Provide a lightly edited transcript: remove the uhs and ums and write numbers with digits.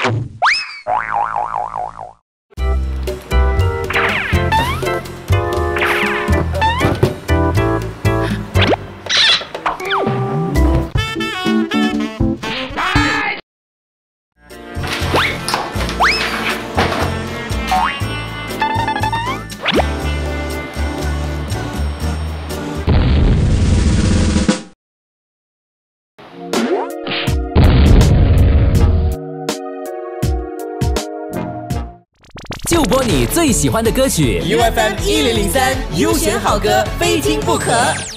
就播你最喜欢的歌曲 UFM 1003优选好歌，非听不可。